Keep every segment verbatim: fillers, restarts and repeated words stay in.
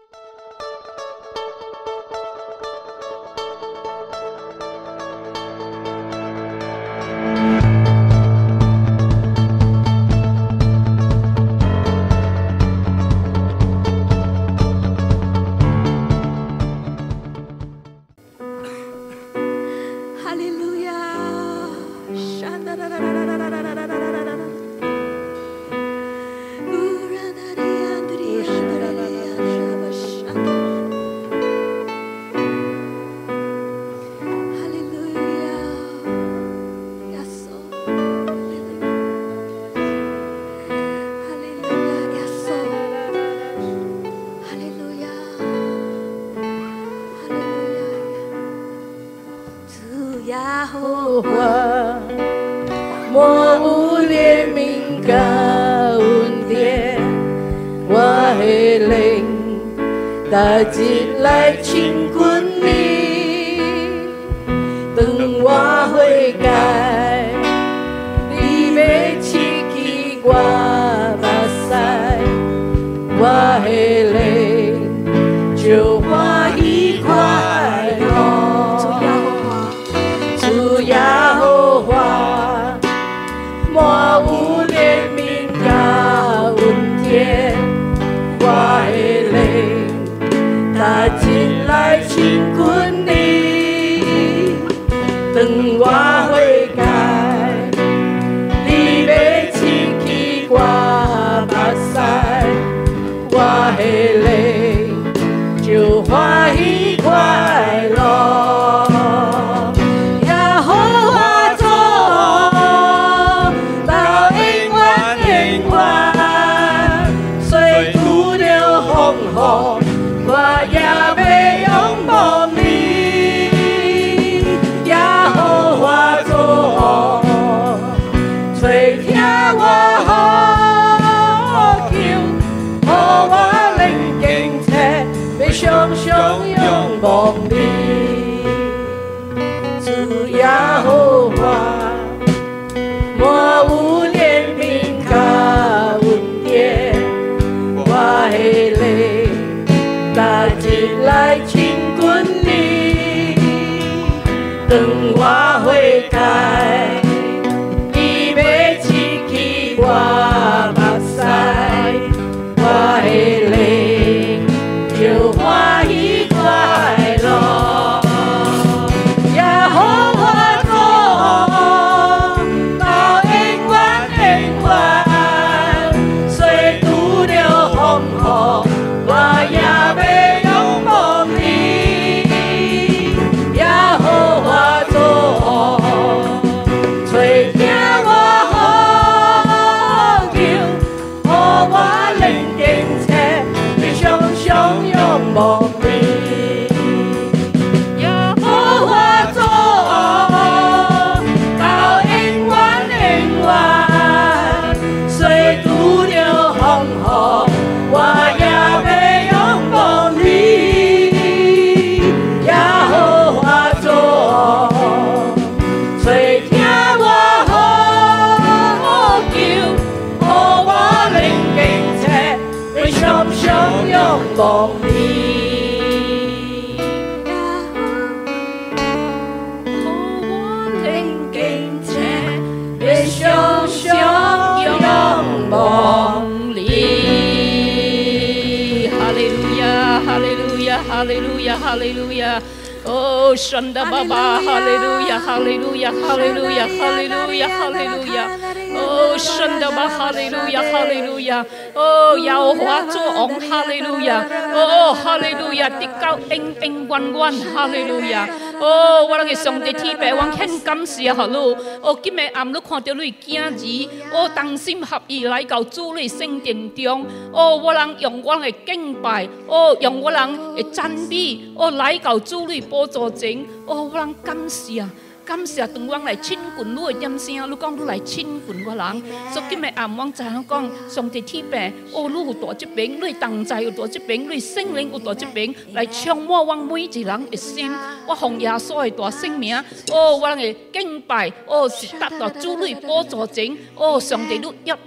Oh, Shanda Baba, hallelujah, hallelujah, hallelujah, hallelujah, hallelujah. Oh, Shanda Baba, hallelujah, hallelujah. Oh, 耶和華作王，哈利路亞。哦，哈利路亞，直到永永遠遠，哈利路亞。哦，我哋嘅上帝天父，我獻感謝哈你。哦，今日暗你看到你囝兒，哦，同心合意來到主你聖殿中。哦，我人用我嘅敬拜，哦，用我人嘅讚美，哦，來到主你寶座前。哦，我人感謝。感謝當我來親近你嘅點聲，你講你來親近我人，所以今日暗我就係講上帝天父，哦，你有大疾病，你同在有大疾病，你聖靈有大疾病，來充滿我每一人嘅心，我奉耶穌嘅大聖名，哦，我嘅敬拜，哦，是達到主你寶座前，哦，上帝你悅納。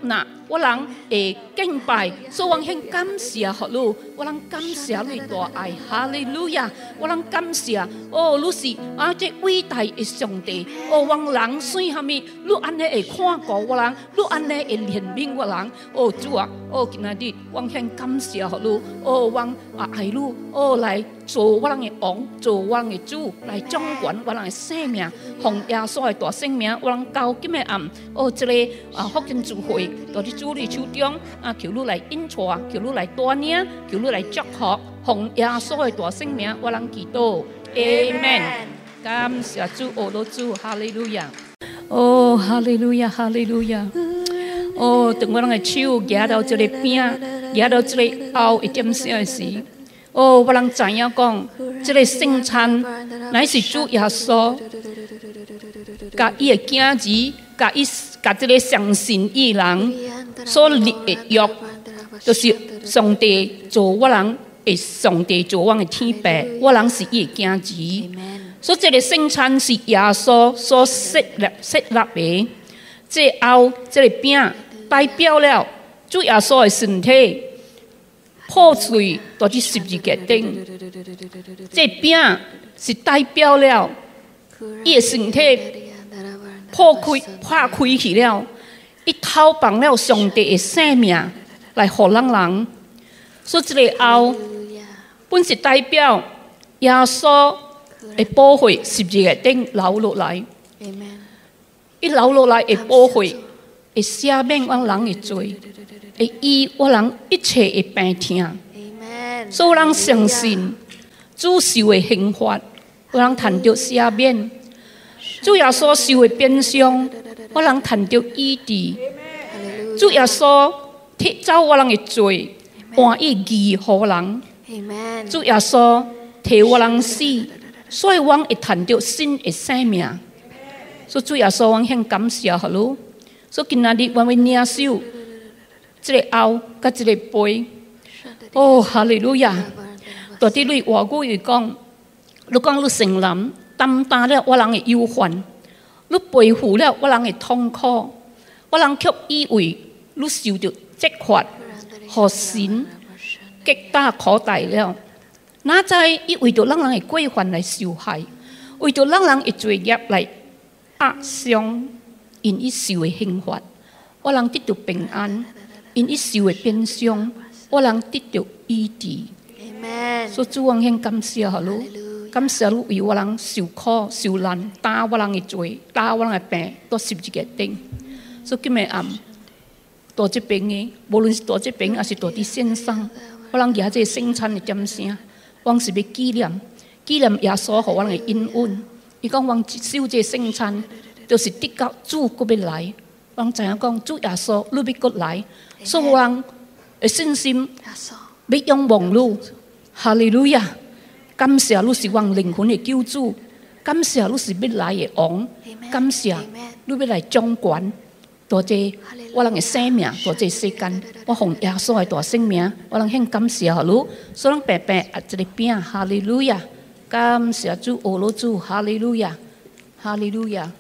我人会敬拜，所以我很感谢福你，我人感谢你大爱，哈利路亚！我人感谢哦，你是啊这伟大的上帝，哦，我人算什么？你安尼会看顾我人，你安尼会怜悯我人，哦主啊，哦今仔日我很感谢福你，哦我啊爱你，哦来做我人的王，做我人的主，来掌管我人的生命，奉耶稣的大圣名，我人交今的暗，哦这个啊福音聚会，在你主你手中，啊求你来引带，求你来带领，求你来祝福，奉耶稣的大圣名，我人祈祷，阿門。感謝主，我的主，哈利路亞。哦，哈利路亞，哈利路亞。哦，當我人的手舉到這個餅，舉到這個後一點鐘的時，哦，我人知影講，這個聖餐乃是主耶穌，甲伊的囝兒，甲伊甲這個相信伊人所立的約，就是上帝做我人，會上帝做我的天父，我人是伊的囝兒。所以這個聖餐是耶穌所設立設立的，這後這個餅代表了主耶穌的身體破碎到這十字架頂，這餅是代表了伊的身體破開破開去了，伊偷放了上帝的生命來予人人，所以這個後本是代表耶穌會保護十字架頂流落來，伊流落來會保護，會赦免我人的罪，會醫我人一切的病痛。所以我人相信主受的刑罰，我人談到赦免；主耶穌受的鞭傷，我人談到醫治；主耶穌剔走我人的罪，換以義予人；主耶穌替我人死。所以，我會談到新的生命。所以，主耶穌，我很感謝你。所以，今仔日我會領受這個後，甲這個杯。哦，哈利路亞！到底你話語嚟講，你講你承擔擔當了我人嘅憂患，你背負了我人嘅痛苦，我人卻以為你受到責罰和神極大可大了。哪知伊為着咱人嘅過犯來受害，為着咱人嘅罪孽來壓傷，因伊受嘅刑罰，我人得到平安；因伊受嘅鞭傷，我人得到醫治。所以主我很感謝你，感謝你為我人受苦受難，擔我人嘅罪，擔我人嘅病，到十字架頂。所以今日暗到這邊嘅，無論是到這邊還是到啲線上，我人舉這聖餐嘅點聲。我是要紀念，紀念耶穌給我們的恩恩。伊講我守這聖餐，就是得到主佫要來。我知影講主耶穌你要佫來，所以我人的信心要仰望你。哈利路亞！感謝你是我靈魂的救主，感謝你是要來的王，感謝你要來掌管。多謝我人嘅生命，多謝世間，我奉耶穌嘅大聖名，我人很感謝你，所以白白啊，這個餅，哈利路亞，感謝主，俄羅主，哈利路亞，哈利路亞，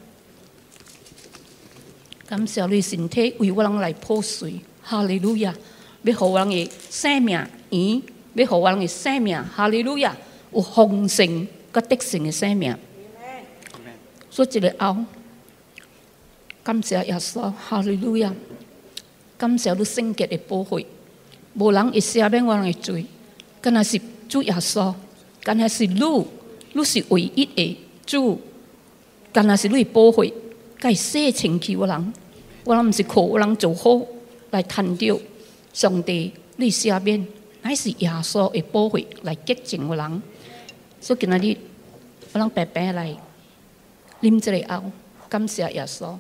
感謝你身體為我人來破碎，哈利路亞，要互我人嘅生命圓，要互我人嘅生命，哈利路亞，有豐盛個得勝嘅生命，所以這個後。感謝耶穌，哈利路亞！感謝你聖潔的保護，無人會赦免我人的罪，敢若是主耶穌，敢若是你，你是唯一的主，敢若是你保護，該洗清去我人，我人唔是靠我人做好來談到上帝你赦免，乃是耶穌的保護來潔淨我人，所以今日我人白白來啉這個後，感謝耶穌。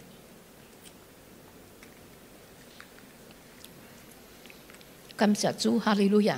感謝主，哈利路亞。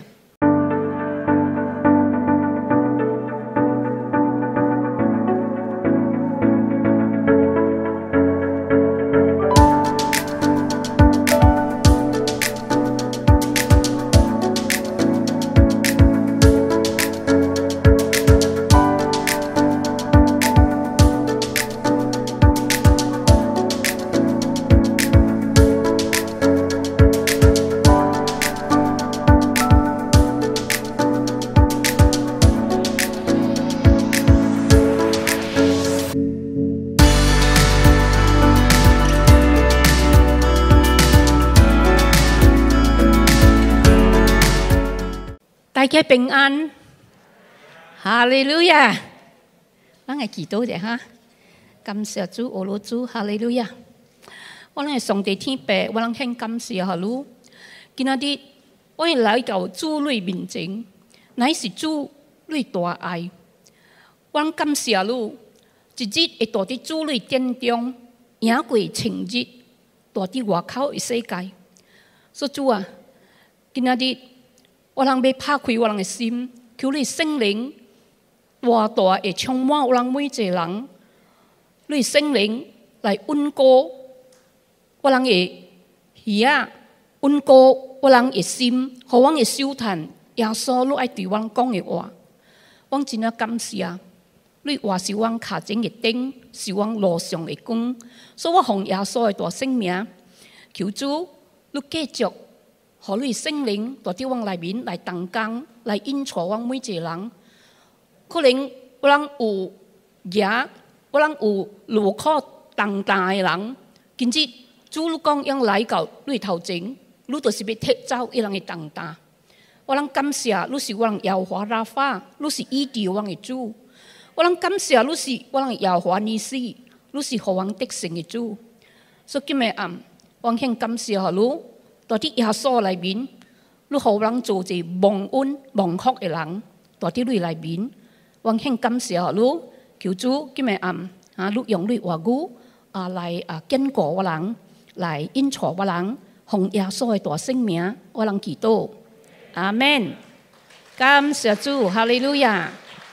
大家平安，哈利路亞！我係祈禱者哈，感謝主，我老主，哈利路亞！我係上帝天父，我係很感謝哈魯。今日啲我係來到主裏面前，乃是主裏大愛。我係感謝哈魯，一日會到啲主裏殿中，贏過情日，到啲外口嘅世界。所以主啊，今日啲我人要拍開我人嘅心，求你聖靈大大會充滿我人每一個人，你聖靈來穩固我人嘅耳啊，穩固我人嘅心，互我嘅收聽耶穌你愛對我人講嘅話。我真係感謝啊！你話是我腳前嘅燈，是我路上嘅光，所以我奉耶穌嘅大聖名，求主你繼續。互你聖靈在啲往內面來動工，來引導我每一個人。可能我人有野，我人有路口重大嘅人，今日主你講要來到你頭前，你就是要剔走一人嘅重大。我人感謝你是我人耶和華拉法，你是醫治我嘅主。我人感謝你是我人耶和華尼斯，你是互我得勝嘅主。所以今日暗，我很感謝哈你。在啲耶穌裏面，你好人做一個蒙恩蒙福嘅人，在啲你裏面，我很感謝你，求主今日暗啊，你用你話語啊來啊堅固我人，來引導我人，奉耶穌嘅大聖名，我人祈禱，阿門。感謝主，哈利路亞。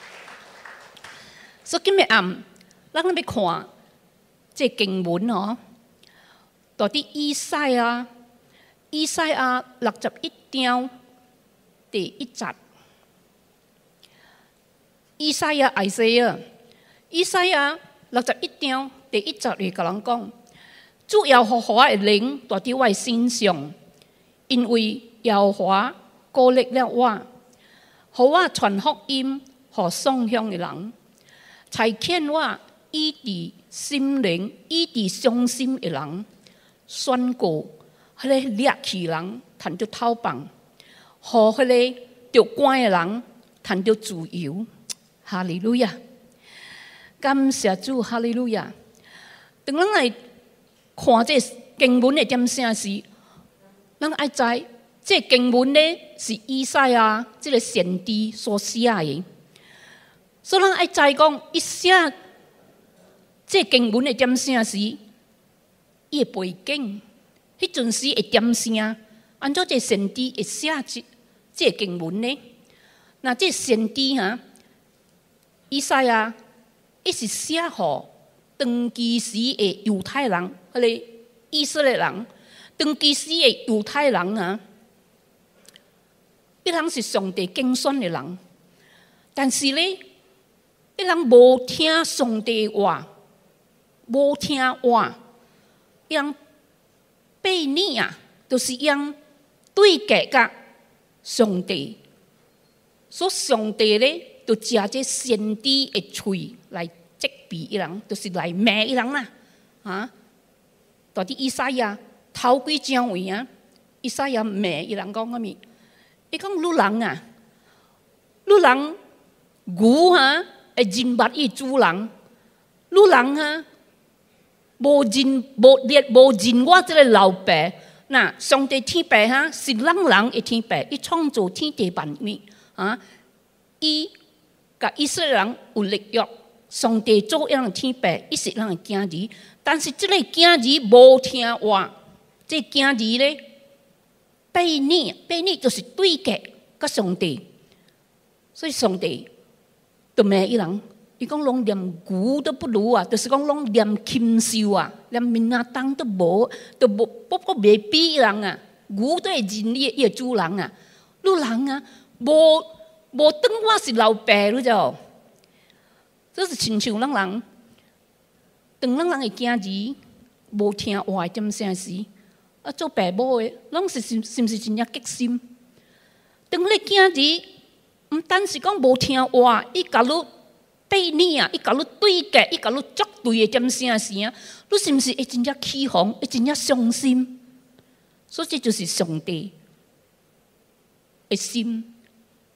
所以今日暗，咱要看即係經文哦，在啲以賽亞。以賽亞六十一章第一節，以賽亞愛西啊，以賽亞六十一章第一節嚟甲人講，主耶和華嘅靈在啲我身上，因為耶和華膏立了我，互我傳福音，互喪鄉嘅人，差遣我醫治心靈、醫治傷心嘅人，宣告。迄個掠去人談到討棒，互迄個著關嘅人談到自由。哈利路亞！感謝主，哈利路亞！當咱來看這經文嘅點聲時，咱愛知這經文咧是以賽亞這個先知所寫嘅，所以咱愛知講一寫這經文嘅點聲時，伊嘅背景。迄陣時會點聲，按照這先知會寫這這經文呢？那這先知哈，以賽亞，伊是寫互當其時嘅猶太人，迄個以色列人，當其時嘅猶太人啊，伊人是上帝揀選嘅人，但是咧，伊人無聽上帝話，無聽話，伊人。背逆啊，就是用對決甲上帝，所以上帝咧就借這先知嘅喙來責備伊人，就是來罵伊人啦。啊，到底以賽亞頭幾章位啊，以賽亞罵伊人講乜物？伊講女人啊，女人牛啊，會認捌伊主人，女人啊。無認無列無認我這個老爸，嗱上帝天父哈是人人嘅天父，伊創造天地萬物啊，伊甲以色列人有力約，上帝做一樣天父，伊是人嘅囝兒，但是這個囝兒無聽話，這囝兒咧背逆，背逆就是對決甲上帝，所以上帝就罵伊人。伊講攏連牛都不如啊，就是講攏連禽獸啊，連面啊當都無，都無不過未比人啊，牛都會認伊伊個主人啊，女人啊，無無當我是老爸了就，這是親像咱人，當咱人嘅囝兒無聽話點聲時，啊做爸母嘅，攏是是是毋是真正激心？當你囝兒毋單是講無聽話，伊甲你。背逆啊！伊甲你對決，伊甲你作對嘅點聲時啊，你是毋是會真正起哄，會真正傷心？所以這就是上帝嘅心，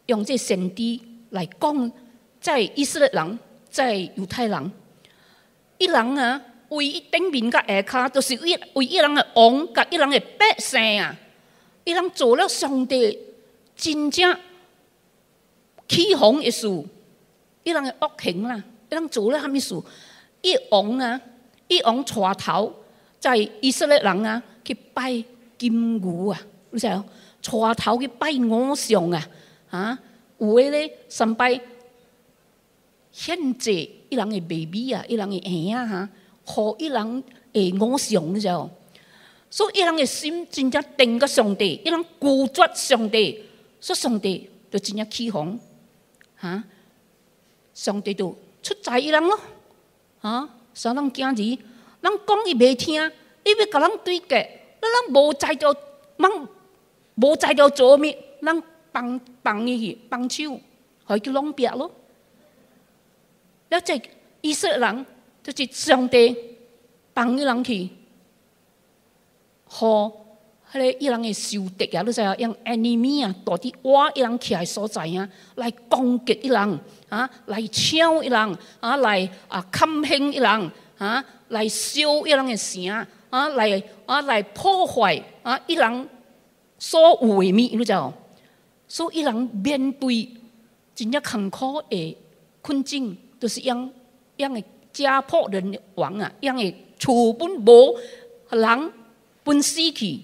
用这先知来讲，在以色列人，在犹太人，伊人啊，为伊顶面甲下骹，就是为为伊人的王甲伊人的百姓啊，伊人做了上帝真正起哄的事，伊人的恶行啦，伊人做了啥物事？伊王啊，伊王带头在以色列人啊去拜金牛啊，你知影？带头去拜偶像啊，啊，有诶咧三拜献祭伊人诶 baby 啊，伊人诶婴啊哈，互伊人诶偶像，你知无？所以伊人诶心真正定个上帝，伊人拒绝上帝，所以上帝就真正起哄，哈，上帝就出在伊人咯，啊，所以人惊gì？人讲伊袂听，伊要甲人对决，咱人无在着，人无在着做咩？人放放伊去，放手，互伊去弄瘪咯。了这以色列人就是上帝放伊人去，互迄个伊人诶仇敌啊，你知影？用 enemy 啊，大伫挖伊人起来所在啊，来攻击伊人啊，来抢伊人啊，来啊侵陷伊人啊，来烧伊人诶城啊，来啊来破坏啊伊人所有诶物，你知无？所以伊人面对真正艰苦诶困境，就是样样诶家破人亡啊，样诶厝本无人本死去。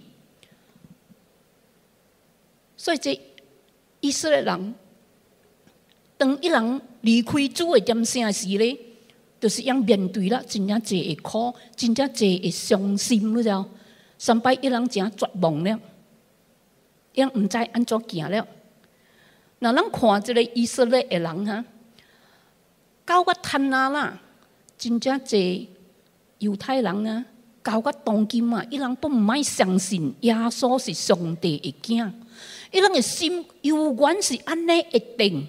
所以这以色列人，当伊人离开主的点声时咧，就是样面对了真正济的苦，真正济的伤心，你知道？三摆伊人真绝望了，样唔知安怎行了。那咱看这个以色列的人哈，到我趁啊啦，真正济犹太人啊，到我当今啊，伊人都唔爱相信耶稣是上帝的囝。伊人嘅心永遠是安尼一定。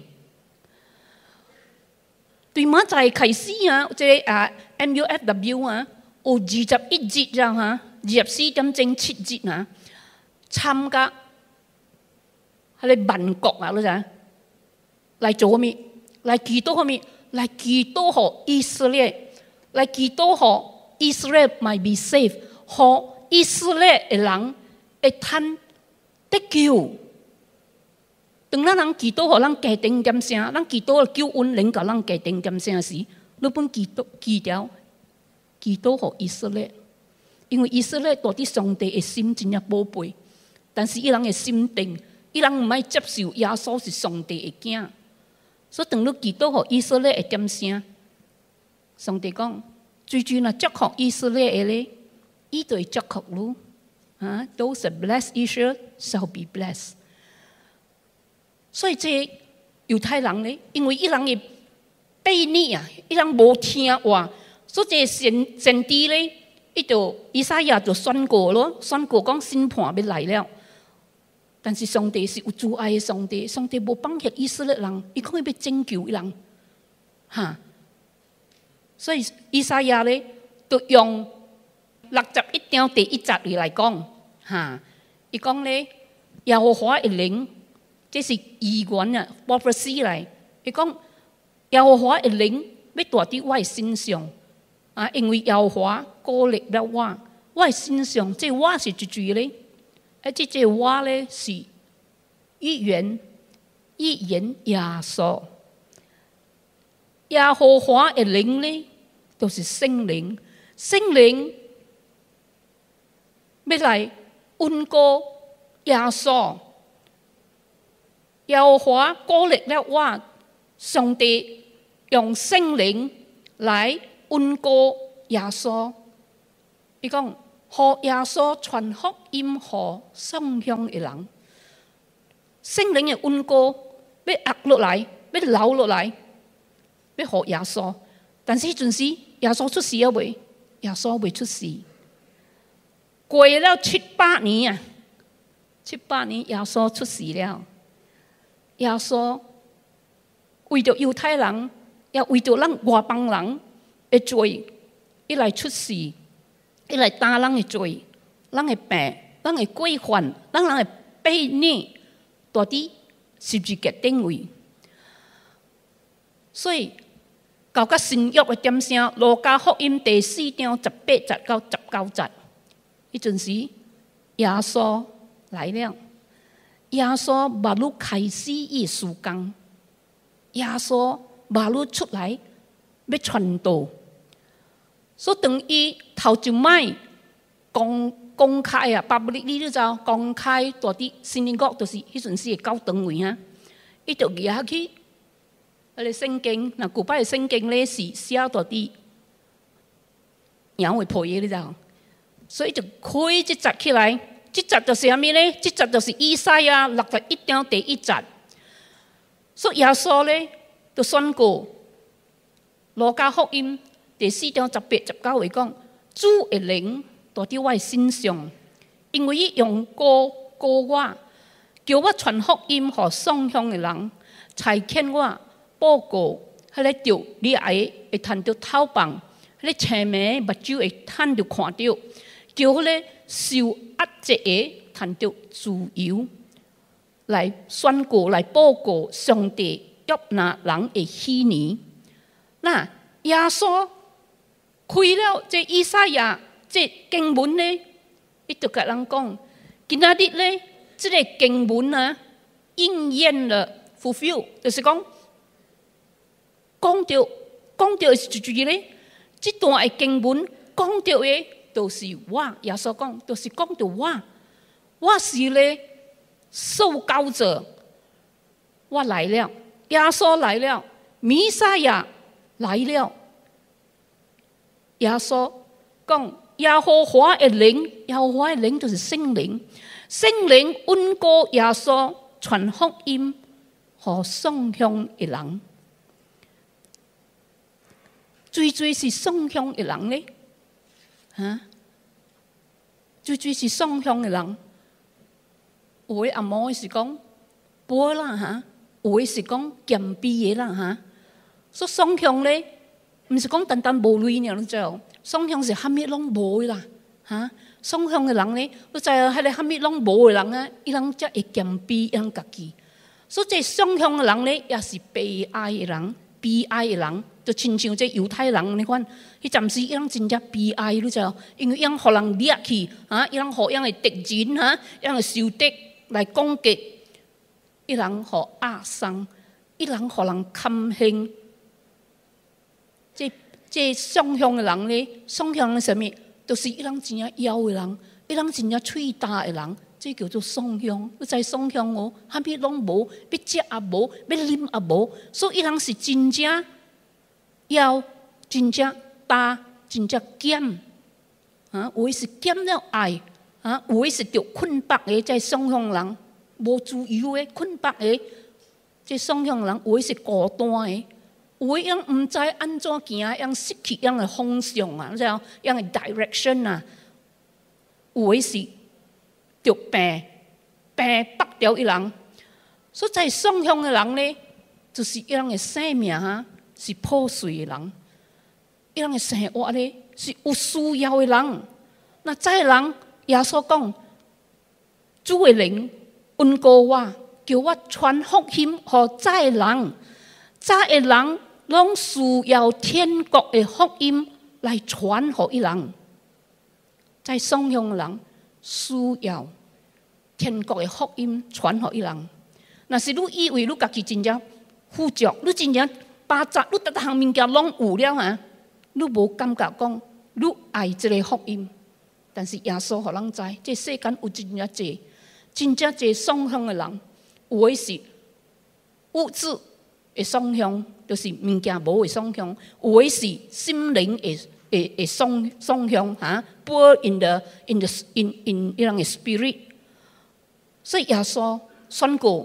對馬仔開始啊，即係啊 M U F W 啊，有二十一節啊嚇，二十四點正七節啊，參加係你萬國啊，你知？嚟做咩？嚟祈禱咩？嚟祈禱予以色列，嚟祈禱予以色列 might be safe， 予以色列嘅人會通得救。當咱人祈禱，互咱家庭點聲，咱祈禱救恩領到咱家庭點聲時，你本祈禱祈條祈禱互以色列，因為以色列到底上帝嘅心真正寶貝，但是伊人嘅心定，伊人唔愛接受耶穌是上帝嘅囝，所以當你祈禱互以色列嘅點聲，上帝講，最最若祝福以色列嘅咧，伊就會祝福你，啊 ，those that bless Israel shall be blessed。所以這猶太人咧，因為伊人嘅悖逆啊，伊人無聽話，所以這先先知咧，伊就以賽亞就宣告咯，宣告講審判要來了。但是上帝是有慈愛嘅上帝，上帝無放棄以色列人，伊講要拯救伊人，嚇。所以以賽亞咧，就用六十一章第一節嚟講，嚇，伊講咧，耶和華嘅靈。這是預言啊 ，prophecy 嚟。佢講耶和華嘅靈要大喺我嘅身上啊，因為耶和華膏立了我，我嘅身上，這我是一句咧，而且這我咧是預言預言耶穌。耶和華嘅靈咧，就是聖靈，聖靈要來穩固耶穌。耶和華膏立了我，上帝用聖靈來穩固耶穌。伊講，予耶穌傳福音予喪鄉嘅人，聖靈嘅穩固要壓落來，要留落來，要予耶穌。但是迄陣時，耶穌出世了未？耶穌未出世。過了七八年啊，七八年耶穌出世了。耶穌為着猶太人，也為着咱外邦人嘅罪，伊來出世，伊來擔咱嘅罪，咱嘅病，咱嘅過犯，咱人嘅悖逆，到底十字架定位。所以到甲新约的点声，路加福音第四章十八节到十九节，迄阵时耶稣来了，耶稣马路开始伊事工，耶稣马路出来要传道，所以等于头一摆公公开啊，巴布利你知道公开大啲新英国就是迄阵时的教堂位啊，伊就举起。迄个圣经，那古拜的圣经咧是写到啲羊会破嘢，你知道？所以就开一节起来，这节就是啥物咧？这节就是以赛亚六十一章第一节。所以耶稣咧就宣告，路加福音第四章十八十九话讲，主的灵在伫我身上，因为伊用膏膏我，叫我传福音给丧乡的人，差遣我。报告，迄个着你爱会趁着透棒，迄个青眉目睭会趁着看到，叫迄个受压制的趁着自由，来宣告来报告上帝约拿人的喜年。那耶稣开了这以赛亚这经文呢，伊就甲人讲，今仔日呢，这个经文啊应验了 fulfill， 就是讲。讲到讲到是一句咧，这段的经文讲到的，就是我耶稣讲，就是讲到我，我是咧受膏者，我来了，耶稣来了，弥赛亚来了，耶稣讲耶和华的灵，耶和华的灵就是圣灵，圣灵恩膏耶稣传福音给丧乡的人。最最是丧乡的人呢？哈，最最是丧乡的人。有的阿嬷是讲无啦哈，有的是讲减肥的啦哈。所以丧乡呢，唔是讲单单无钱尔，你知道？丧乡是虾米拢无啦哈。丧乡的人呢，你知影迄个虾米拢无的人啊，伊人才会减肥，伊人家己。所以这丧乡的人呢，也是悲哀的人，悲哀的人。就亲像这犹太人，你看，迄阵时伊人真正悲哀，你知道？因为伊人互人掠去，啊，伊人互伊人敌人，哈，伊人受敌来攻击，伊人互压伤，伊人互人陷陷。这这丧乡的人呢，丧乡的什么？就是伊人真正枵的人，伊人真正喙大的人，这叫做丧乡。你知丧乡哦，虾米拢无，要食也无，要啉也无，所以伊人是真正。要真正大，真正减啊！有的是减了爱啊，有的是着困迫的，在丧乡人无自由的困迫的，这丧乡人有的是孤单的，有的人唔知安怎行，人失去人的方向啊，你知道？人的 direction 啊，有的是着病病北掉一人，所以在丧乡的人呢，就是人的生命哈。是破碎的人，伊人的生活呢是有需要的人。那这人耶稣讲，主的灵恩膏我，叫我传福音给这人，这的人拢需要天国的福音来传给伊人。在丧乡的人需要天国的福音传给伊人。那是你以为你家己真正富足，你真正。八十，你逐项物件拢有了哈，你无感觉讲你爱这个福音，但是耶稣互人知，这世间有真正济，真正济丧乡的人，有的是物质的丧乡，就是物件无的丧乡；有的是心灵的的的丧丧乡哈 ，poor in the in the in in 伊人的 spirit。所以耶稣宣告，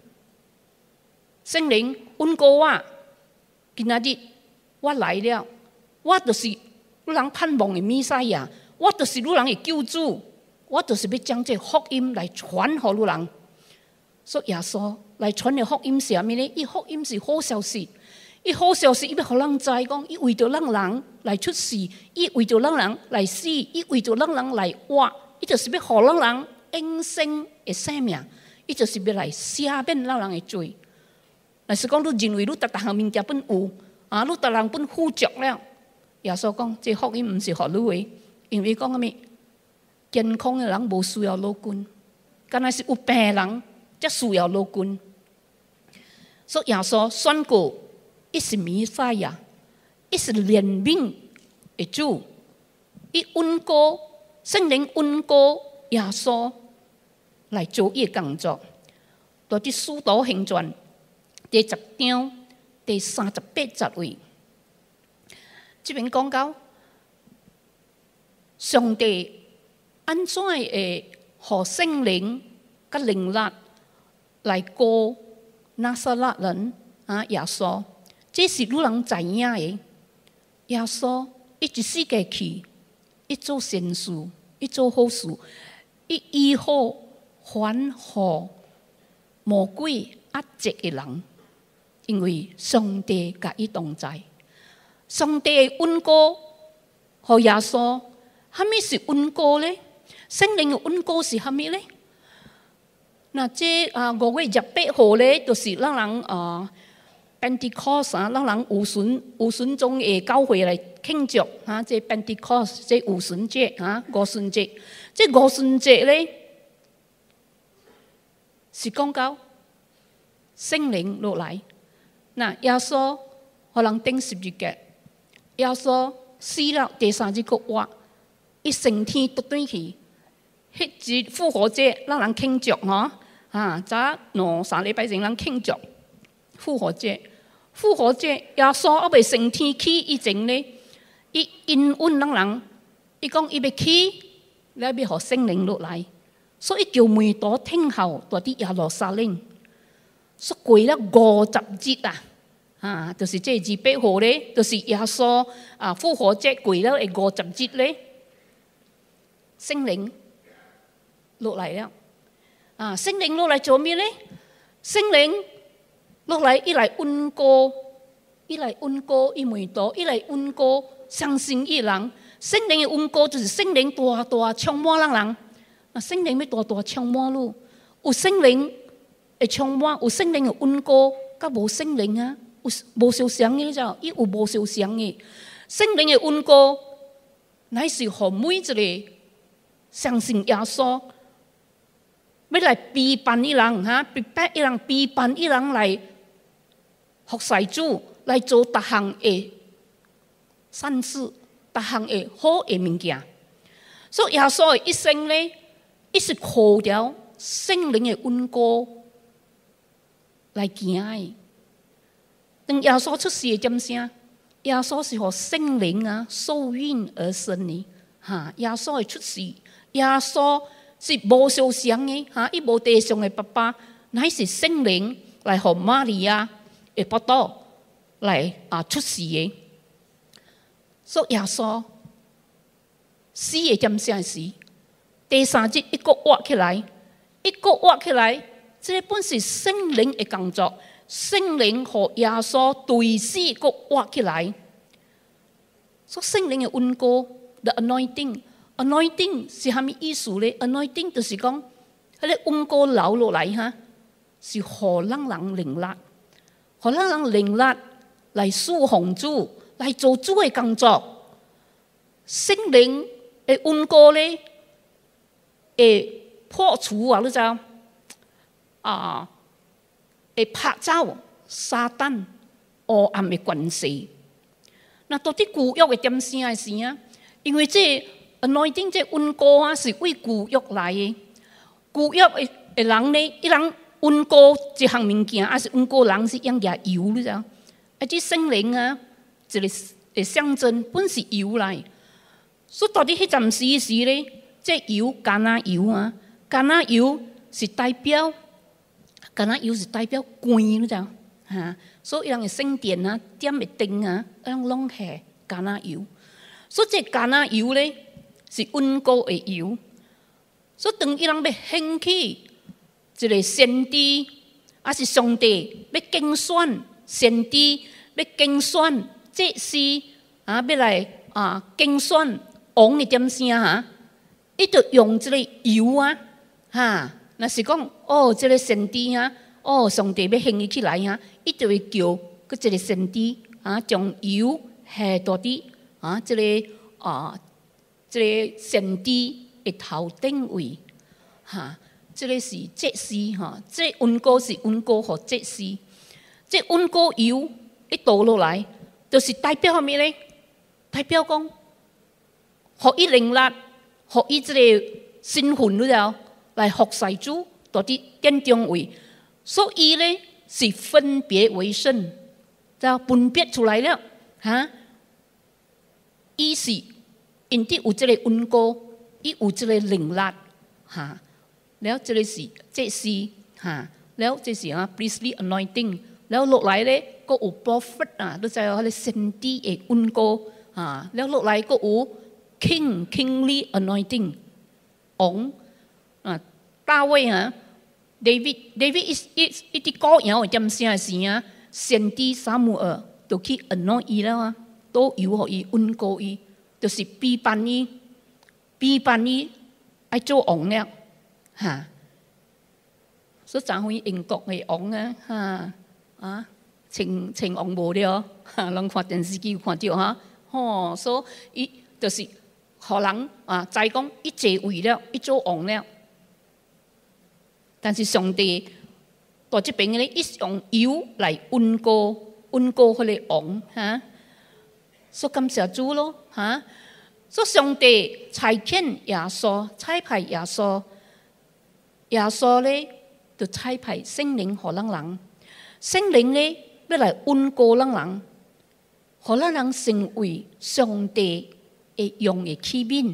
圣灵恩膏我。今仔日我来了，我就是你人盼望的弥赛亚，我就是你人的救主，我就是要将这福音来传给你人。所以耶稣来传的福音是啥物呢？伊福音是好消息，伊好消息，伊要互人知讲，伊为着咱人来出世，伊为着咱人来死，伊为着咱人来活，伊就是要互咱人永生的生命， 伊就是要来赦免咱人的罪。若是讲你认为你逐逐项物件本有啊，你逐人本富足了，耶稣讲这福音毋是互你的，因为讲啥物？健康的人无需要劳筋，敢若是有病的人才需要劳筋。所以耶稣宣告，伊是弥赛亚，伊是怜悯的主，伊允告圣灵允告耶稣来做伊的工作。在《使徒行传》第十章第三十八节位，这边讲到上帝安怎会互圣灵甲灵力来过拿撒勒人啊耶稣，这是你人知影的。耶稣伊一世界去，伊做善事，伊做好事，伊医好还互魔鬼压制的人，因为上帝甲伊同在。上帝的允告互耶稣，啥物是允告呢？圣灵的允告是啥物呢？那这啊五月廿八号咧，就是咱人啊 Pentecost 啊，咱人有旬有旬宗的教会来庆祝啊，这 Pentecost 这五旬节啊，五旬节。这五旬节咧是讲到圣灵落来，那耶稣互人钉十字架，耶稣死了第三日佫活，伊升天倒转去。迄日复活节，咱人庆祝吼啊！早两三礼拜前，人庆祝复活节。复活节，耶稣还未升天去以前呢，伊应允咱人，伊讲伊要去，来要互圣灵落来，所以叫门徒听候在伫耶路撒冷。说过了五十日啊，啊，就是这二八号咧，就是耶稣啊复活节过了的五十日咧，圣灵落来了。啊，圣灵落来做咩咧？圣灵落来，伊来允告，伊来允告伊门徒，伊来允告相信伊人。圣灵的允告就是圣灵大大充满咱人。啊，圣灵要大大充满你，有圣灵会充满，有圣灵的允告，甲无圣灵啊，有无相像的，你知道？伊有无相像的。圣灵的允告，乃是互每一个相信耶稣。要来批判伊人哈，逼迫伊人，批判伊人来服侍主，来做逐项的善事，逐项的好的物件。所以耶稣的一生咧，伊是靠着圣灵的允告来行的。当耶稣出世的点啥？耶稣是互圣灵啊受孕而生的哈。耶稣的出世，耶稣是无相像的哈，伊无地上的爸爸，乃是圣灵来互玛利亚的腹肚来啊出世的。所以耶稣死的点啥时？第三日一个活起来，一个活起来，这本是圣灵的工作。圣灵互耶稣对死个活起来，所以圣灵的允告 ，the anointing。anointing 是啥物意思咧 ？anointing 就是讲，迄个允告流落来哈，是互咱人灵力，互咱人灵力来侍奉主，来做主的工作。圣灵的允告咧，会破除啊，你知道啊？会拍走撒旦黑暗的关系。那到底旧约的点啥事啊？因为这 anointing 这允告啊，是为旧约来的。旧约的的人呢，伊人允告一项物件，还是允告人是用牙油，你知道？啊，这圣灵啊，一个的象征，本是油来。所以到底迄阵时时咧，这油橄榄油啊，橄榄油是代表。橄榄油是代表光，你知道？哈，所以伊人的圣殿啊，点的灯啊，伊人拢系橄榄油。所以这橄榄油咧是允告的油。所以当伊人要兴起一个先知，还是上帝要竞选先知，要竞选祭司啊，要来啊竞选王的点声哈，伊就用这个油啊，哈。 若是讲哦，这个先知啊，哦，上帝要兴伊起来啊，伊就会叫佮这个先知啊，将油下到伫啊，这个啊，这个先知的头顶位，哈，这个是祭司哈，这温膏是温膏和祭司，这温膏油一倒落来，就是代表啥物呢？代表讲，互伊灵力，互伊这个身份了来服侍主，到伫殿中位，所以呢是分别为圣，就分别出来了，哈，伊是因伫有这个温膏，伊有这个灵力，哈，了这个是这是哈，了这是啊 priestly anointing， 了落來咧，個有 prophet 啊，都就係啲先知嘅温膏啊，了落來個有 king kingly anointing， 王啊，大衛啊 ，David David 一一一啲歌謠會點寫時啊，先知撒母耳就去 anoint 伊啦嘛，都有互伊温膏伊，就是備辦伊，備辦伊愛做王了，嚇，所以昨昏英國嘅王啊，嚇。啊，秦秦王無了，哈，人看電視機有看到哈，吼，所以伊就是互人啊，知講伊坐位了，伊做王了。但是上帝到這邊咧，伊用油來温膏，温膏迄個王哈，所以感謝主咯，哈，所以上帝差遣耶穌，差派耶穌，耶穌咧就差派聖靈互人人。聖靈呢，要來温膏咱人，互咱人成為上帝會用嘅器皿。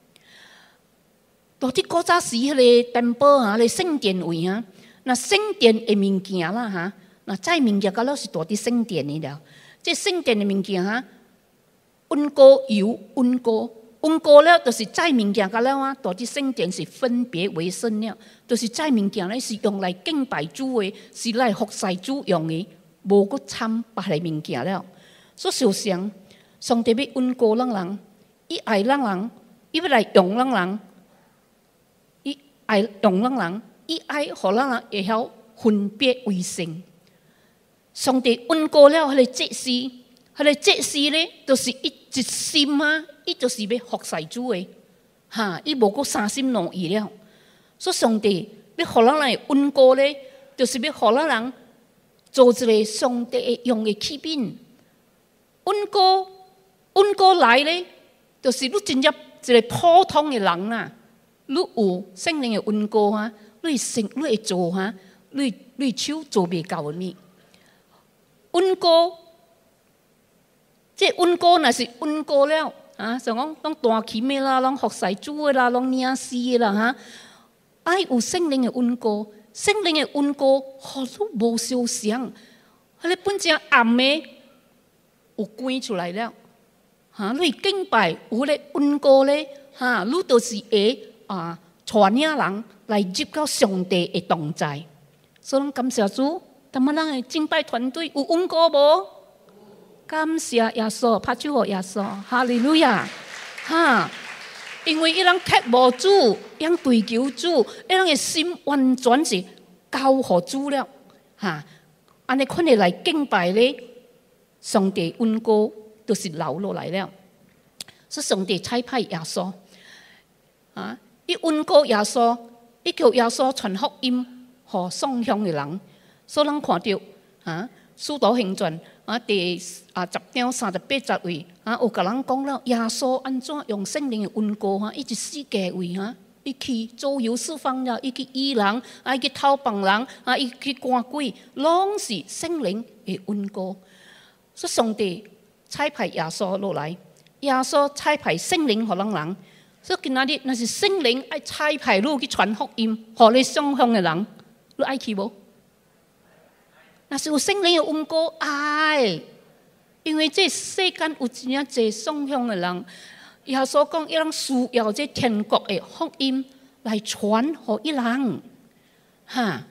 到底古早時迄個殿堡啊，迄個聖殿位啊，那聖殿嘅物件啦嚇，那在物件嗰度是到啲聖殿嚟了。即聖殿嘅物件嚇，温膏油温膏，温膏了就是在物件嗰度啊，到啲聖殿是分別為聖了。就是在物件咧是用來敬拜主嘅，是來服侍主用嘅，無個參別嘅物件了。所以事實上，上帝要温膏咱人，伊愛咱人，伊要來用咱人，伊愛用咱人，伊愛互咱人會曉分別為聖。上帝温膏了，迄個祭司，迄個祭司咧，就是伊一心啊，伊就是要服侍主嘅，哈，伊無個三心兩意了。所以上帝要互咱人温膏咧，就是要互咱人做一個上帝用嘅器皿。温膏，温膏來咧，就是你真正一個普通嘅人啊，你有聖靈嘅温膏啊，你成你會做哈，你你手做袂到嘅物。温膏，即温膏若是温膏了啊，像講當大旗咩啦，當服侍主嘅啦，當領事嘅啦嚇。愛有聖靈嘅温膏，聖靈嘅温膏，互你無相像，迄個本正暗嘅有光出來了，嚇！你敬拜有迄個温膏咧，嚇！你就是會啊帶領人來入到上帝嘅同在。所以感謝主，咁啊，咱嘅敬拜團隊有温膏無？感謝耶穌，拍手給耶穌，哈利路亞，嚇！因為伊人渴慕主，伊人追求主，伊人嘅心完全是交互主了，哈！安尼款嚟來敬拜咧，上帝温膏都是流落來了。所以上帝差派耶穌，啊！伊温膏耶穌，伊叫耶穌傳福音，互送向嘅人，所以咱看到啊，《使徒行傳》啊第啊十章三十八節位。啊，有甲人講了，耶穌安怎用聖靈嘅温膏哈，伊一世界位哈，伊去周遊四方了，伊去醫人，啊，伊去討幫人，啊，伊去趕鬼，攏是聖靈嘅温膏。所以上帝差派耶穌落來，耶穌差派聖靈互咱人。所以今仔日若是聖靈愛差派你去傳福音，互你相向嘅人，你愛去無？若是有聖靈嘅温膏，愛。因為這世間有真正濟相向嘅人，耶穌講，伊人需要這天國嘅福音來傳予伊人，哈！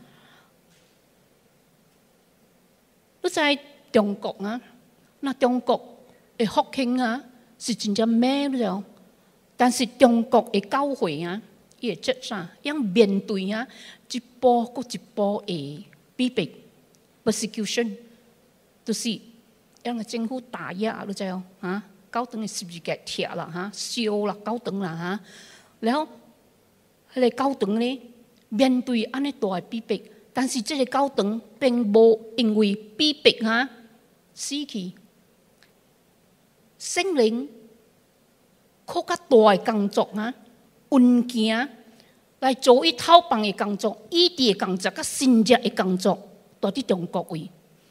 你在中國啊，那中國嘅福慶啊，是真正美了。但是中國嘅教會啊， 伊会接啥？样面对啊一步过一步的逼迫 persecution， 就是样个政府打压，你知哦？啊，高长的十字架贴啦，哈，烧啦，高长啦，哈，然后迄个高长咧面对安尼大的逼迫，但是这个高长并无因为逼迫哈死去，圣灵靠较大的工作哈。运行来做伊头帮的工作，异地的工作，甲新约的工作，到伫中国位，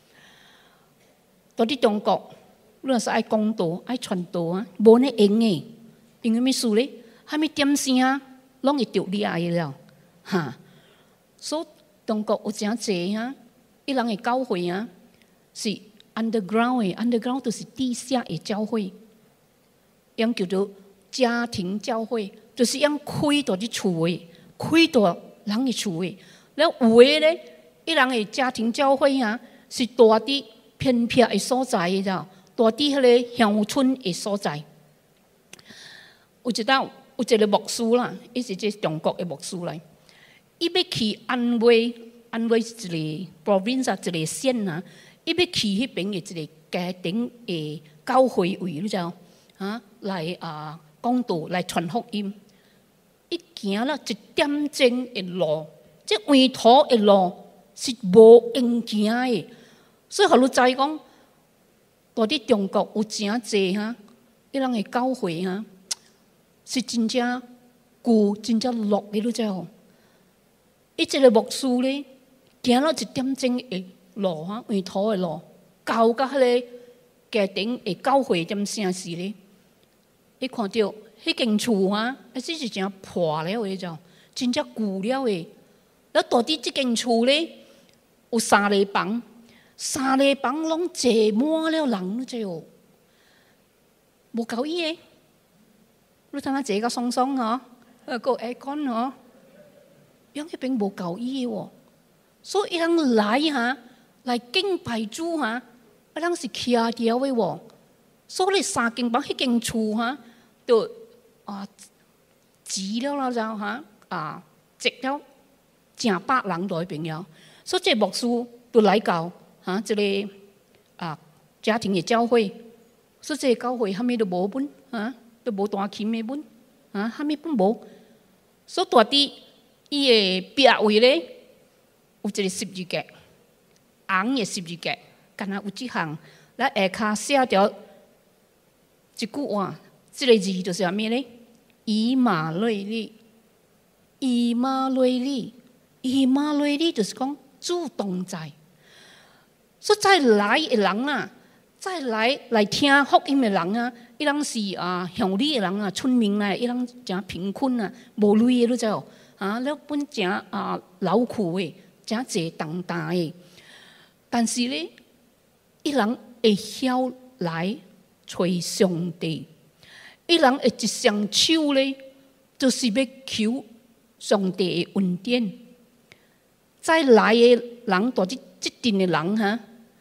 到伫中国，你若是爱讲道、爱传道啊，无呢用诶，因为咩事咧？还没点声，拢会着厉害了，哈！所以中国有真济啊，伊人的教会啊，是 underground 的 ，underground 就是地下的教会，样叫做家庭教会。就是样开到啲厝诶，开到人嘅厝诶。然后有诶咧，伊人嘅家庭教会啊，是大啲偏僻嘅所在嘅咋，大啲迄个乡村嘅所在。有一道有一个牧师啦，伊是即中国嘅牧师来，伊要去安徽，安徽一个 province 一个县啊，伊要去迄边嘅一个家庭嘅教会位，你知道啊？来啊讲道，来传福音。伊行了一点钟的路，即沿途的路是无用行的，所以互你知讲，到底中国有真济哈，伊人的教会哈，是真正旧、真正落的，你知无？伊一个牧师咧，行了一点钟的路哈，沿途的路，到到迄个家庭的教会点城市咧，伊看到。迄间厝啊，啊，这是真破了的，就真正旧了的。然后到底这间厝咧，有三个房，三个房拢坐满了人，你知哦？无够意的，你睇下坐个松松哦，呃，个 aircon 哦，样迄边无够意的喎。所以人来哈，来敬拜主哈，啊，人是徛掉的喎。所以三间房迄间厝哈，就。啊，挤了啦，然后哈啊，挤了成百人在边了，所以这牧师就来到哈这个啊家庭的教会，所以这个教会虾米都无本啊，都无大琴的本啊，虾米本无，所以大啲伊的壁位咧有一个十字架，红的十字架，敢若有一项，来下骹写条一句话，这个字就是啥物咧？以马内利，以马内利，以马内利就是讲主动在。所以再来的人啊，再来来听福音的人啊，伊人是啊乡里的人啊，村民啊，伊人真贫困啊，无钱的，你知道？啊，了本真啊劳苦的，真济重担的。但是咧，伊人会晓来找上帝。伊人会一双手咧，就是要求上帝的恩典。再来的人，到底这阵的人哈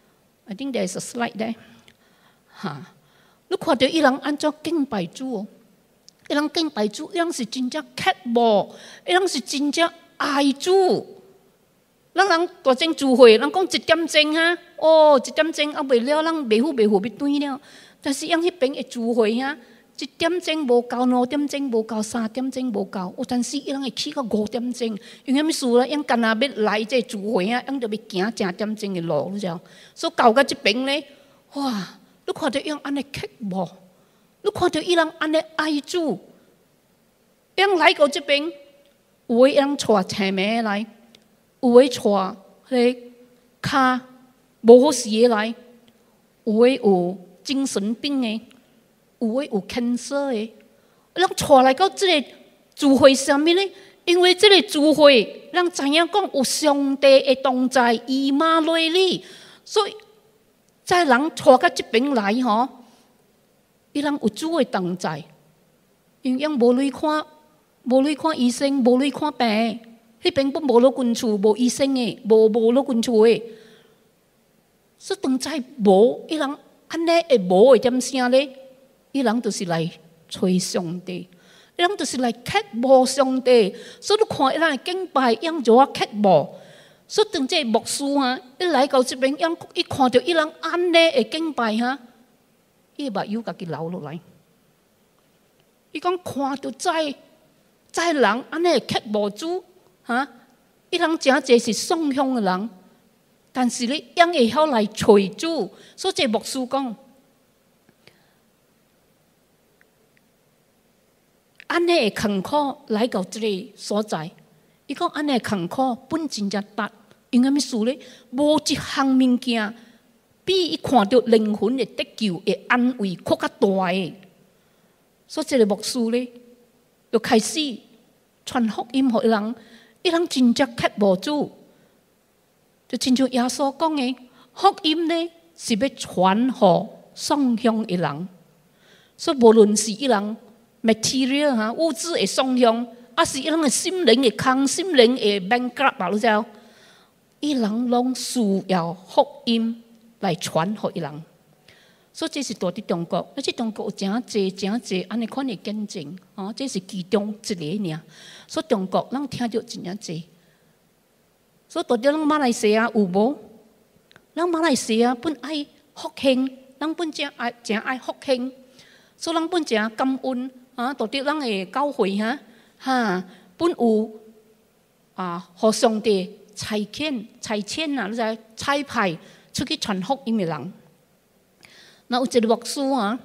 ，I think there is a slide there， 哈，你看到伊人安怎敬拜主哦？伊人敬拜主，伊人是真正渴慕，伊人是真正爱主。咱人大正聚会，人讲一点钟哈，哦，一点钟啊，未了，人袂赴袂赴要断了。但是样迄边的聚会哈。一点钟无够，两点钟无够，三点钟无够。有但是伊人会起到五点钟，因为咩事咧？因干那要来这聚会啊，因就要行正点钟的路，你知道？所以到到这边咧，哇！你看到伊人安尼刻无？你看到伊人安尼爱主，伊人来到这边，有诶人带青梅来，有诶带迄个骹无好势诶来，有诶有精神病诶。有诶有 cancer 诶，人带来到这个聚会上面咧，因为这个聚会，人知影讲有上帝的同在，以马内利，所以在人带到这边来吼，伊人有主的同在，因为无钱看，无钱看医生，无钱看病，迄边本无落近厝，无医生诶，无无落近厝诶，所以同在无，伊人安尼会无会点声咧？伊人就是来找上帝， 伊人就是来刻薄上帝，所以你看伊人的敬拜，伊人就啊刻薄。所以当这牧师啊，一来到这边，伊人一看到伊人安尼的敬拜哈，伊目睭家己流落来。伊讲看到在在人安尼刻薄主哈，伊人真侪是送向的人，但是咧，伊会晓来找主。所以这牧师讲。安尼会坎坷来到这个所在，伊讲安尼会坎坷本真正值，因为咩事咧？无一项物件比伊看到灵魂的得救的安慰更加大的。所以这个牧师咧，就开始传福音给人，伊人真正刻无主，就亲像耶稣讲的，福音咧是要传给送向的人，所以无论是伊人。material 哈，物质的送向，啊是伊人的心灵的空，心灵的 bankrupt 你知道？伊人拢需要福音来传给伊人，所以这是大伫中国，而且中国有真济真济安尼款的见证，哦，这是其中一个尔。所以中国人听到真正济，所以到底咱马来西亚有无？咱马来西亚本爱福兴，咱本真爱真爱福兴，所以咱本真感恩。啊，到底咱的教会哈，哈，本有啊，互上帝差遣、差遣啊，你知差派出去传福音的人。那有一个牧师啊，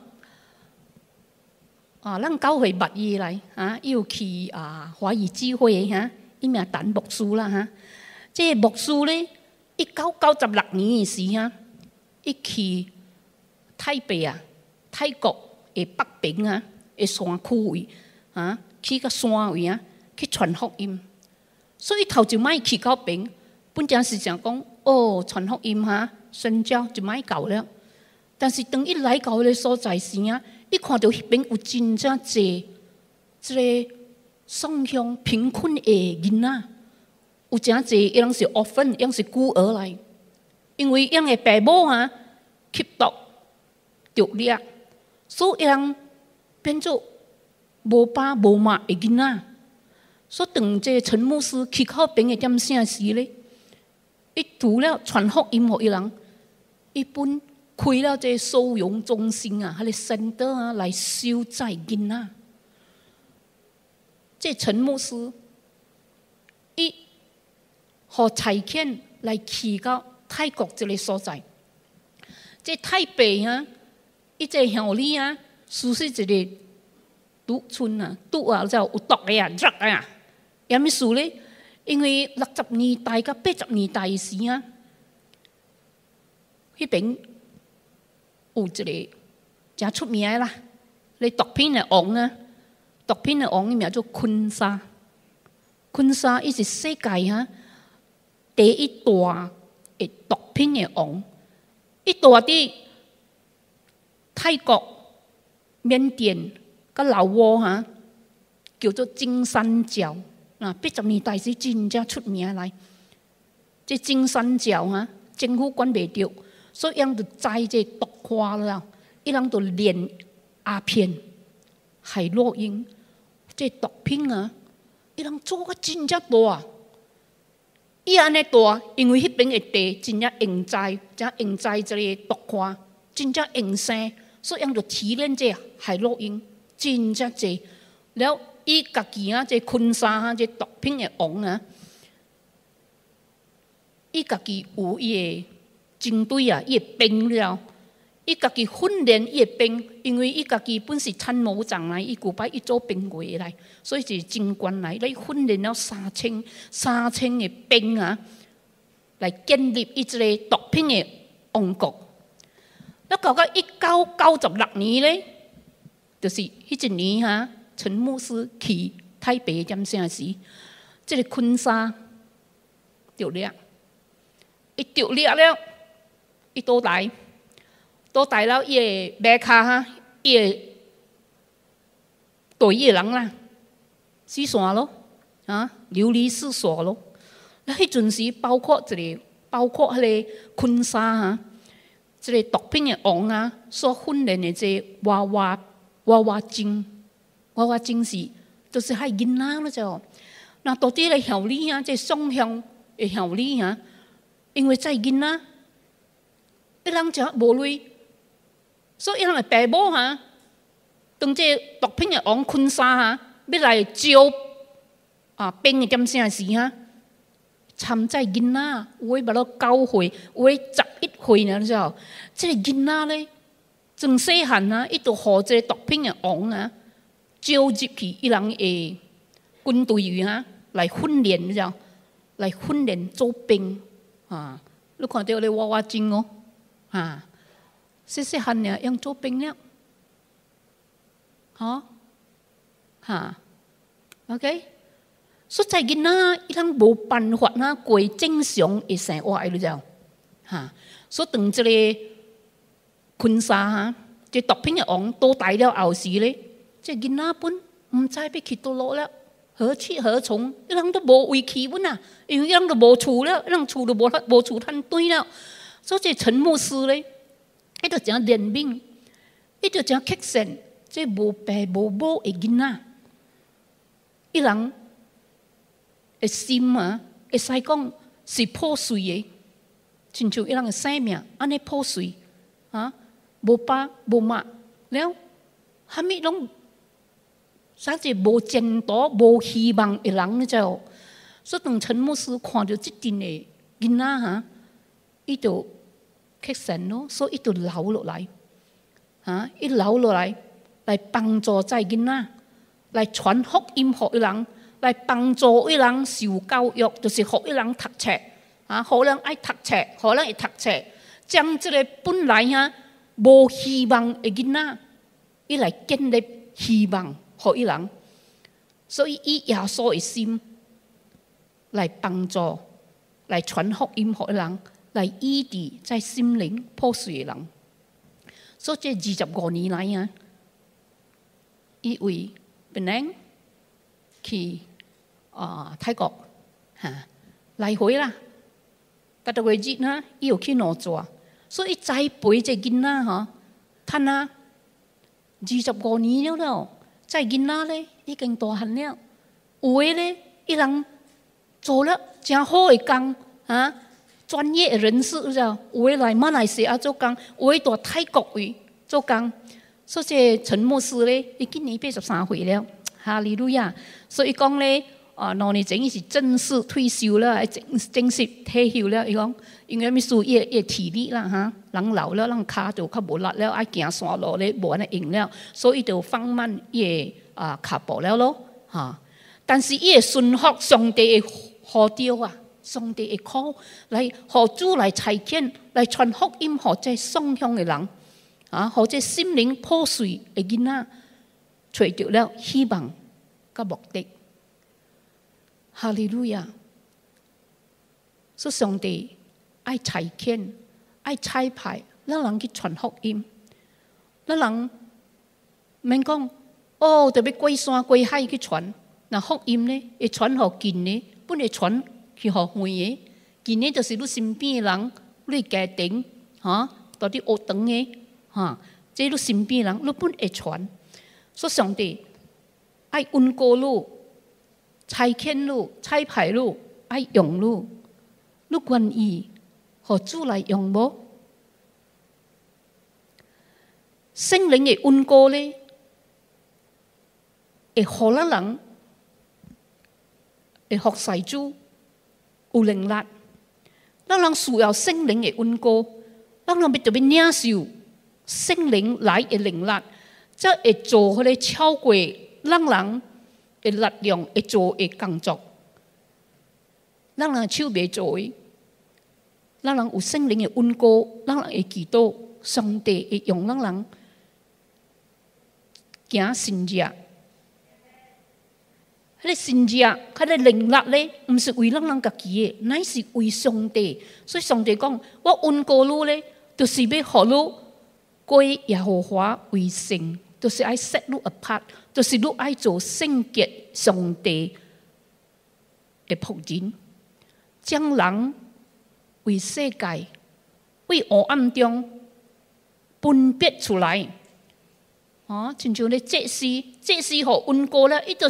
啊，咱教会捌伊来啊，伊有去啊华语聚会哈，伊名陈牧师啦哈。这个牧师咧，一九九十六年时哈，伊去台北啊，泰国的北平啊。的山区位啊，去个山位啊，去传福音。所以头一摆去到边，本正是想讲哦，传福音哈，宣教就摆够了。但是当伊来到迄个所在时啊，伊看到迄边有真正济，即个送向贫困的囡仔，有真济，伊人是 orphan， 伊人是孤儿来，因为伊人的爸母啊，吸毒、毒劣，所以伊人。变做无爸无妈的囡仔，所以当这陈牧师去到边个点啥时咧？伊除了传福音给伊人，伊本开了这收容中心啊，迄个 center 啊来收载囡仔。这陈牧师，伊互差遣来去到泰国这个所在，这台北啊，伊这乡里啊。属是一个毒村啊，毒啊，就有毒的啊，毒啊，有咩事咧？因为六十年代甲八十年代时啊，迄边有一个真出名的啦，你毒品的王啊，毒品的王伊名叫坤沙，坤沙伊是世界哈第一大的毒品的王，伊大伫泰国。缅甸甲老挝哈，叫做金三角啊，八十年代是真正出名来。这金三角哈，政府管袂着，所以伊人就栽这毒花了，伊人就炼鸦片、海洛因，这毒品啊，伊人做个真正大。伊安尼大，因为迄边的地真正用栽，真用栽这个毒花，真正用生。所以，人就提炼这海洛因，真正济。了，伊家己啊，这昆沙哈，这毒品的王啊，伊家己有伊的军队啊，伊的兵了，伊家己训练伊的兵，因为伊家己本是参谋长来，伊古摆伊做兵过来，所以是军官来，来训练了三千三千的兵啊，来建立伊这个毒品的王国。那到到一九九十六年咧，就是迄一年哈，陈牧师去台北点啥时，这个昆沙着了，伊着了了，伊倒来，倒来了，伊个马卡哈，伊个队伊个人啦，死线咯，啊，流离失所咯。那迄阵时包括一个，包括迄个昆沙哈。这个毒品的王啊，所训练的这娃娃娃娃精，娃娃精是就是害囡仔了就。那到底来效理啊？这双向的效理啊？因为在囡仔，一人就无类，所以一人的爸母哈，当这毒品的王坤沙哈，要来招啊兵的点啥时哈？参在囡仔，有诶捌到九岁，有诶十一岁呢，你知道？这个囡仔咧，从细汉啊，伊就互这毒品的王啊，招入去伊人的军队里啊，来训练，你知道？来训练做兵啊！你看到咧娃娃精哦，啊，细细汉呢，用做兵了，好，哈 ，OK。所以在囡仔伊通无办法呐过正常的生活，你知道？哈，所以当这个坤沙哈，这毒品的王倒大了后时咧，这囡仔本唔知要去倒落了，何去何从？伊人都无位去本啊，因为伊人都无厝了，伊人厝都无无厝通对了。所以这陈牧师咧，伊就真怜悯，伊就真克善，这无爸无母的囡仔，伊人。的心啊，会使讲是破碎的，亲像伊人的生命安尼破碎啊，无爸无妈了，虾米拢啥子无前途、无希望的人，你知道？所以当陈牧师看到这阵的囡仔哈，伊就克善咯，所以伊就留落来，啊，伊留落来来帮助在囡仔，来传福音给伊人。来帮助伊人受教育，就是互伊人读册啊，互人爱读册，互人会读册，将这个本来哈无希望的囡仔，伊来建立希望，互伊人。所以以耶稣的心来帮助，来传福音互伊人，来医治在心灵破碎的人。所以这二十五年来啊，伊为本来去。啊，泰國嚇、啊、來回啦，八個月呢，伊有去哪做？所以栽培這囡仔嗬，趁啊二十五年了咯，這囡仔咧已經大漢了，有誒咧伊人做了真好嘅工啊，專業嘅人士知道，有誒來馬來西亞做工，有誒到泰國位做工，所以這陳牧師咧，伊今年八十三歲了，哈利路亞，所以講咧。啊，兩年前伊是正式退休了，正正式退休了。伊講，因為咪屬伊伊體力啦嚇，人老了，人腳就較無力了，愛行山路咧，無安尼用了，所以就放慢伊啊腳步了咯嚇。但是伊會順服上帝嘅呼召啊，上帝嘅 call 來互主來差遣，來傳福音互這雙向嘅人啊，互這心靈破碎嘅囡仔，找到了希望甲目的。哈利路亞！所以上帝愛差遣、愛差派，咱人去傳福音。咱人免講哦，特別過山過海去傳，那福音呢會傳互近呢，本會傳去互遠嘅。近呢就是你身邊嘅人，你家庭嚇，到啲學堂嘅嚇，即係你身邊嘅人，你本會傳。所以上帝愛穩固你。差遣你、差派你、愛用你，你願意互主來用無？聖靈嘅穩固咧，會互咱人會服侍主有能力。咱人需要聖靈嘅穩固，咱人必特別領受聖靈來嘅能力，則會做迄個超過咱人。嘅力量會做嘅工作，咱人手袂做嘅，咱人有聖靈嘅穩固，咱人會祈禱，上帝會用咱人行神蹟。迄個神蹟，迄個能力咧，毋是為咱人家己嘅，乃是為上帝。所以上帝講：我穩固你咧，就是要互你歸耶和華為聖。就是愛 set 你 apart， 就是你愛做聖潔上帝嘅僕人，將人為世界、為黑暗中分別出來。哦，親像咧祭司，祭司互穩固咧，伊就是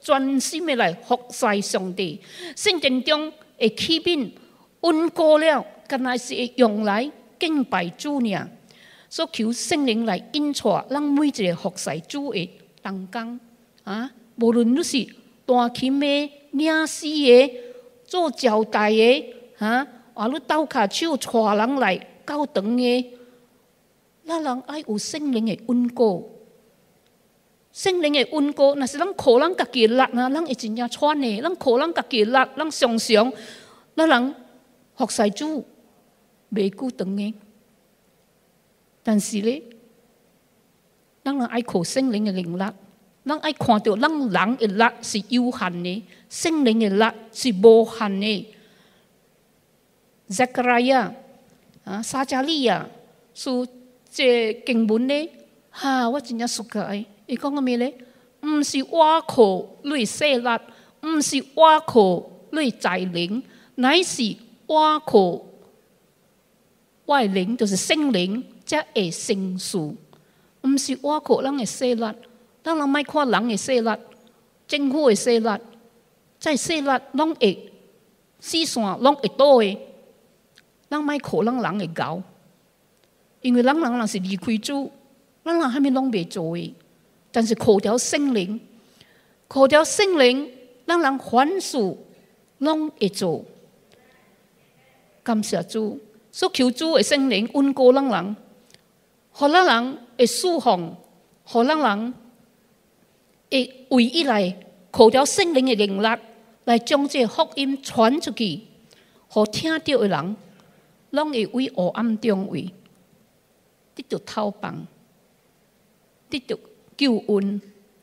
专心的来服侍上帝。圣殿中的器皿稳固了，原来是会用来敬拜主尔。所求圣灵来引带咱每一个服侍主的人工啊，无论你是弹琴的、领诗的、做招待的啊，或你斗骹手带人来教堂的，咱人爱有圣灵的稳固。圣灵的稳固，那是咱靠咱家己的力啊，咱会真正喘的。咱靠咱家己的力，咱常常，咱人服侍主袂久长的。但是咧，咱人爱靠圣灵的灵力，咱爱看到咱人的力是有限的，圣灵的力是无限的。Zechariah啊，撒迦利亚，是这经文咧，哈，我真正熟个诶。伊讲个咩咧？毋是我靠你势力，毋是我靠你才灵，乃是我靠我的灵，就是圣灵才会成事。毋是我靠咱的势力，咱人莫看人的势力，政府的势力，在势力拢会四线拢会倒的，咱莫靠咱人的高，因为咱人若是离开主，咱人还没拢袂做的。但是靠着圣灵，靠着圣灵，咱人凡事拢会做。感谢主，所求主的圣灵稳固咱人，互咱人会侍奉，互咱人会为伊来靠着圣灵的灵力来将这福音传出去，互听到的人，拢会为黑暗中为得到透放，得到救恩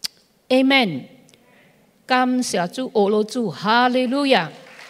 ，Amen。感谢主，阿罗主，哈利路亚。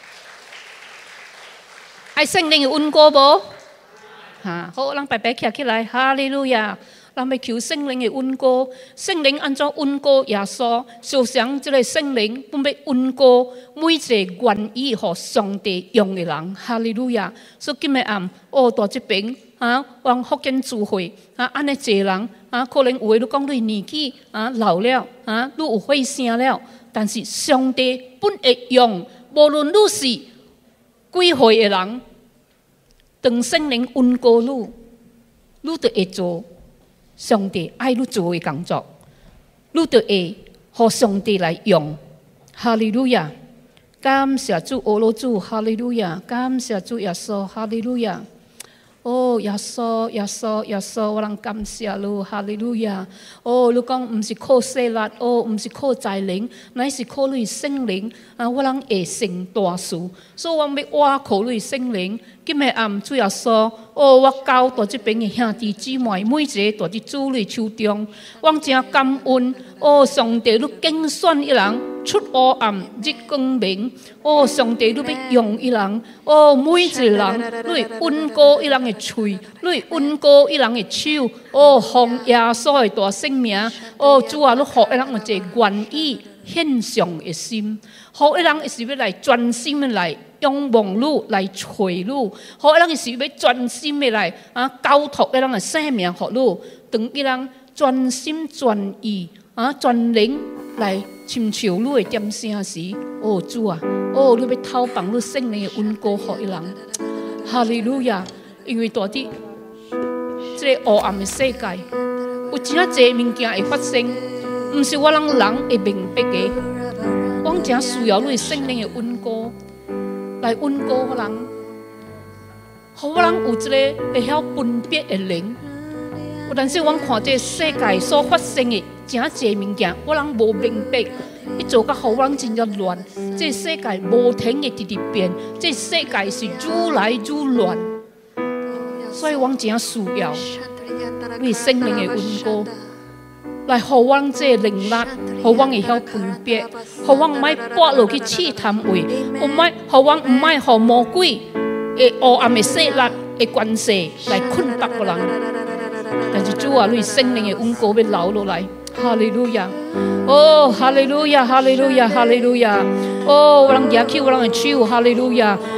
爱圣灵的稳固无？哈，好，咱白白站起来，哈利路亚。咱要求圣灵的稳固，圣灵安怎稳固耶稣？就像这个圣灵，我们要稳固每一个愿意和上帝用的人，哈利路亚。所以今日暗，哦，到这边啊，往福建聚会啊，安尼济人啊，可能有的都讲你年纪啊老了啊，你有血声了，但是上帝本会用，无论你是几岁的人，当圣灵稳固你，你就会做上帝爱你做的工作，你就会和上帝来用。哈利路亚！感谢主，阿罗主，哈利路亚！感谢主耶稣，哈利路亚！哦，耶稣，耶稣，耶稣，我人感谢你，哈利路亚！哦，你讲唔是靠势力，哦，唔是靠才能，乃是靠你圣灵啊！我人会成大事，所以我要我靠你圣灵。今日暗主耶稣，哦，我教在这边的兄弟姊妹，每一个在这主你手中，我真感恩。哦，上帝，你拣选一人出黑暗入光明。哦，上帝，你要用一人，哦，每一个人，你稳固一人的嘴，你稳固一人的手，哦，奉耶稣的大圣名，哦，主啊，你互一人有一个愿意献上的心，互一人是要来专心的来仰望你，来找你，互一人是要专心的来啊交托一人的生命给你，等一人专心专意啊专灵来寻求你的点声时，哦主啊，哦你要透放你圣灵的温膏给一人，哈利路亚！因为大地这个黑暗的世界，有真啊侪物件会发生，不是我人人会明白的。我真需要你圣灵的温膏来温膏我人，互我人有一个会晓分别的灵。有但是我看这世界所发生的真侪物件，我人无明白，伊做甲互我人真正乱。这世界无停的直直变，这世界是愈来愈乱，所以我真需要你圣灵的温膏。来，互我这灵力，互我会晓分别，互我唔爱跌落去试探位，唔爱，互我唔爱互魔鬼的黑暗的势力的关系来困绑个人。但是主啊，你圣灵的温膏要流落来，哈利路亚！哦，哈利路亚，哈利路亚，哈利路亚！哦，我人举起我人的手，哈利路亚！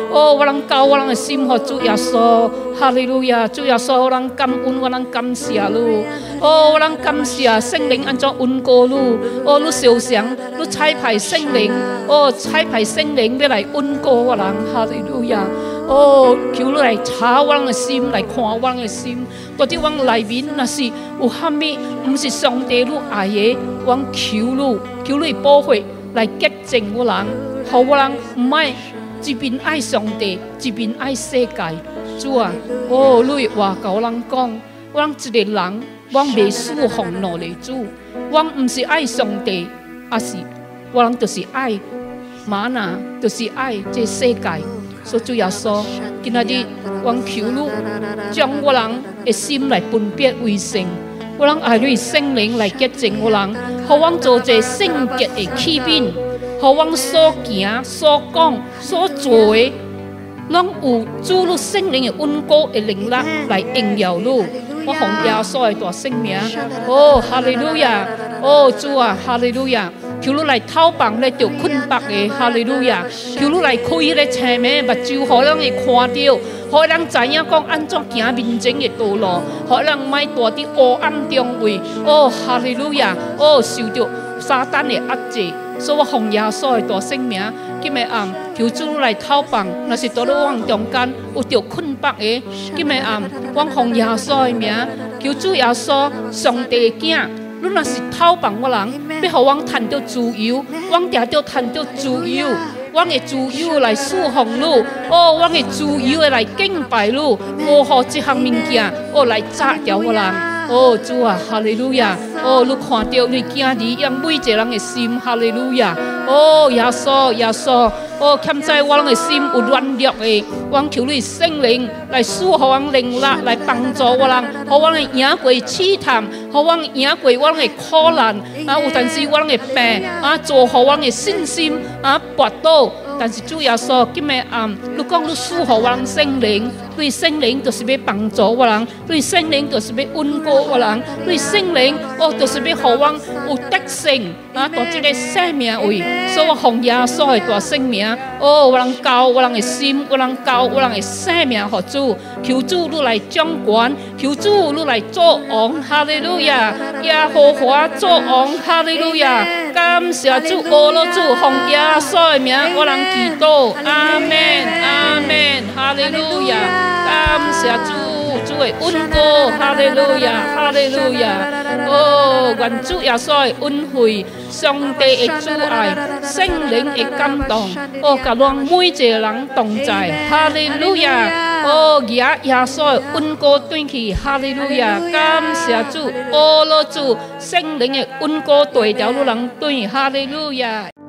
哦，我人交我人的心，互主耶稣，哈利路亚！主耶稣，我人感恩，我人感谢你。哦，我人感谢圣灵安怎恩膏你。哦，你受想，你差派圣灵，哦，差派圣灵要来恩膏我人，哈利路亚！哦，求你来查我人的心，来看我人的心。到底我内面若是有啥物，毋是上帝你爱的，我求你，求你保护，来洁净我人，互我人毋爱一边爱上帝，一边爱世界。主啊，哦，你话甲我人讲，我人一个人，我袂使放怒的主，我毋是爱上帝，也是我人就是爱玛拿，就是爱这世界。所以主耶稣，今仔日我求你，将我人的心来分别为圣，我人爱你圣灵来洁净我人，互我做一个圣洁的器皿，互我所行、所讲、所做的，拢有主你圣灵的恩膏的能力来荣耀你。我奉耶稣的大圣名，哦，哈利路亚！哦，主啊，哈利路亚！求你来透放咧着困迫的，哈利路亚！求你来开迄个青明目睭，互咱会看到，互咱知影讲安怎行面前的道路，互咱莫住伫黑暗中位。哦，哈利路亚！哦，受着撒旦的压制。所以我奉耶稣的大圣名，今日暗求主来透放，若是在我中间有着困迫的，今日暗我奉耶稣的名，求主耶稣上帝的囝。你若是透放我人，要互我赚到自由，我定着赚到自由，我的自由来侍奉你，哦，我的自由的来敬拜你，无互这项物件哦来炸掉我人。哦，主啊，哈利路亚！哦，你看到你囝儿让每一个人的心，哈利路亚！哦，耶稣，耶稣！哦，欠在我人的心有软弱的，我求你圣灵来赐予我能力，来帮助我人，互我能赢过试探，互我赢过我人的苦难，啊，有但是我人的病，啊，做好我的信心，啊，跋倒。但是主耶稣今日暗，你讲你赐予我人圣灵，对圣灵就是要帮助我人，对圣灵就是要恩膏我人，对圣灵哦，就是要互我有得胜啊，到这个生命位。所以我奉耶稣的大圣名，哦，我人交我人的心，我人交我人的生命给主，求主你来掌权，求主你来做王，哈利路亚！耶和华做王，哈利路亚！感谢主，阿罗主，奉耶稣的名，我人祈祷，阿门，阿门，哈利路亚！感谢主，主的恩膏，哈利路亚，哈利路亚！哦，愿主耶稣的恩惠，上帝的主爱，圣灵的感动，哦，甲咱每一个人同在，哈利路亚！哦，耶耶稣的恩膏转去，哈利路亚！感谢主，阿罗主，圣灵的恩膏对调咱人转，哈利路亚！